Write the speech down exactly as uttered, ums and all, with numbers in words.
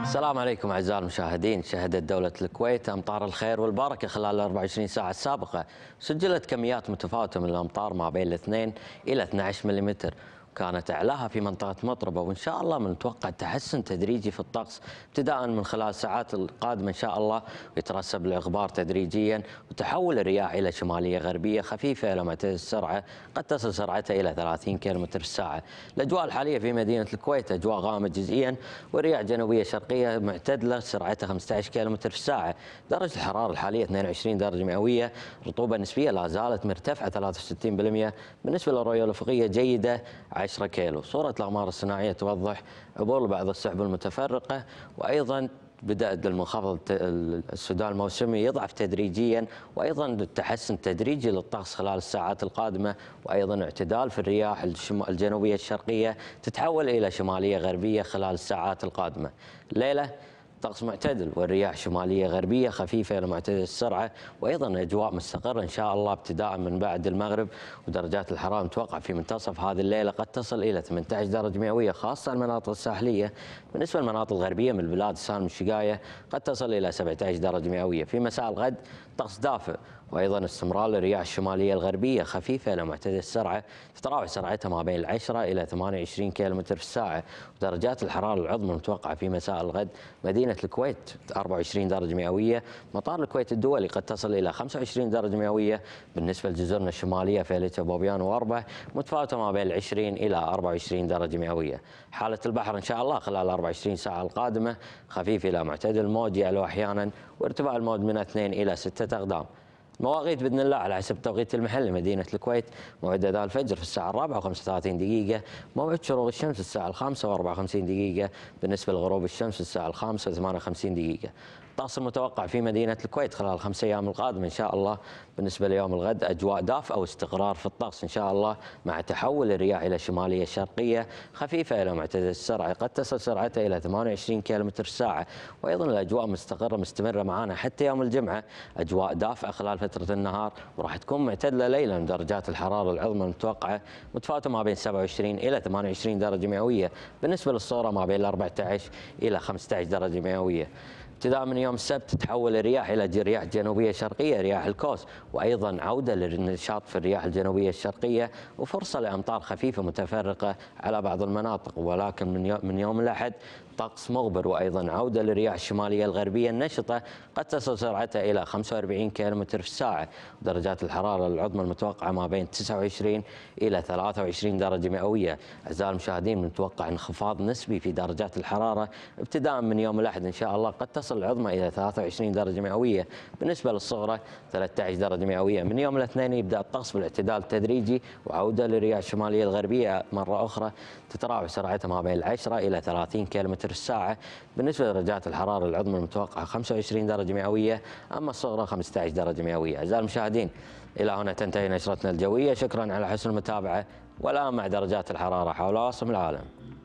السلام عليكم أعزائي المشاهدين. شهدت دولة الكويت أمطار الخير والبركة خلال ال أربع وعشرين ساعة السابقة. سجلت كميات متفاوتة من الأمطار ما بين الاثنين إلى اثني عشر ملم، وكانت أعلاها في منطقة مطربة، وإن شاء الله بنتوقع تحسن تدريجي في الطقس ابتداء من خلال الساعات القادمة إن شاء الله، ويترسب الإغبار تدريجيا وتحول الرياح إلى شمالية غربية خفيفة إلى معتدل السرعة، قد تصل سرعتها إلى ثلاثين كيلومتر في الساعة. الأجواء الحالية في مدينة الكويت أجواء غامة جزئيا، ورياح جنوبية شرقية معتدلة سرعتها خمسة عشر كيلومتر في الساعة. درجة الحرارة الحالية اثنين وعشرين درجة مئوية، الرطوبة النسبية لا زالت مرتفعة ثلاثة وستين بالمئة، بالنسبة للرؤية الأفقية جيدة عشرة كيلو. صورة الأقمار الصناعية توضح عبور بعض السحب المتفرقة، وأيضا بدأت المنخفض السودان الموسمي يضعف تدريجيا، وايضا التحسن تدريجي للطقس خلال الساعات القادمه، وايضا اعتدال في الرياح الجنوبيه الشرقيه تتحول الى شماليه غربيه خلال الساعات القادمه. الليله طقس معتدل والرياح شماليه غربيه خفيفه الى معتدل السرعه، وايضا اجواء مستقره ان شاء الله ابتداء من بعد المغرب، ودرجات الحراره متوقع في منتصف هذه الليله قد تصل الى ثمانية عشر درجه مئويه خاصه المناطق الساحليه. بالنسبه للمناطق الغربيه من البلاد سالم الشقايه قد تصل الى سبعة عشر درجه مئويه. في مساء الغد طقس دافئ، وايضا استمرار الرياح الشماليه الغربيه خفيفه الى معتدل السرعه تتراوح سرعتها ما بين العشرة الى ثمانية وعشرين كيلومتر في الساعه. ودرجات الحراره العظمى المتوقعه في مساء الغد مدينه الكويت أربعة وعشرين درجه مئويه، مطار الكويت الدولي قد تصل الى خمسة وعشرين درجه مئويه. بالنسبه لجزرنا الشماليه فيلة بوبيان واربع متفاوته ما بين العشرين الى أربعة وعشرين درجه مئويه. حاله البحر ان شاء الله خلال ال أربع وعشرين ساعه القادمه خفيف الى معتدل، موج يعلو احيانا، وارتفاع الموج من اثنين الى ستة اقدام. مواقيت باذن الله على حسب التوقيت المحلي. مدينه الكويت موعد اذان الفجر في الساعه الرابعه وخمسة وثلاثين دقيقه، موعد شروق الشمس الساعه الخامسه وأربعة وخمسين دقيقه، بالنسبه لغروب الشمس الساعه الخامسه وثمانية وخمسين دقيقه. الطقس المتوقع في مدينه الكويت خلال الخمس ايام القادمه ان شاء الله. بالنسبه ليوم الغد اجواء دافئه واستقرار في الطقس ان شاء الله، مع تحول الرياح الى شماليه شرقيه خفيفه الى معتدل السرعه قد تصل سرعتها الى ثمانية وعشرين كيلومتر في الساعه. وايضا الاجواء مستقره مستمره معنا حتى يوم الجمعه، اجواء دافئه خلال فتره النهار، وراح تكون معتدله ليلا. درجات الحراره العظمى المتوقعه متفاوته ما بين سبعة وعشرين الى ثمانية وعشرين درجه مئويه، بالنسبه للصوره ما بين أربعة عشر الى خمسة عشر درجه مئويه. ابتداء من يوم السبت تتحول الرياح الى رياح جنوبيه شرقيه رياح الكوس، وايضا عوده للنشاط في الرياح الجنوبيه الشرقيه، وفرصه لامطار خفيفه متفرقه على بعض المناطق. ولكن من من يوم الاحد طقس مغبر، وايضا عوده للرياح الشماليه الغربيه النشطه قد تصل سرعتها الى خمسة وأربعين كيلومتر في الساعه. درجات الحراره العظمى المتوقعه ما بين تسعة وعشرين الى ثلاثة وعشرين درجه مئويه. اعزائي المشاهدين نتوقع انخفاض نسبي في درجات الحراره ابتداء من يوم الاحد ان شاء الله، قد تصل العظمى الى ثلاثة وعشرين درجه مئويه، بالنسبه للصغرى ثلاثة عشر درجه مئويه. من يوم الاثنين يبدا الطقس بالاعتدال التدريجي، وعوده للرياح الشماليه الغربيه مره اخرى تتراوح سرعتها ما بين العشرة الى ثلاثين كيلومتر في الساعه. بالنسبه لدرجات الحراره العظمى المتوقعه خمسة وعشرين درجه مئويه، اما الصغرى خمسة عشر درجه مئويه. اعزائي المشاهدين الى هنا تنتهي نشرتنا الجويه، شكرا على حسن المتابعه، والان مع درجات الحراره حول عواصم العالم.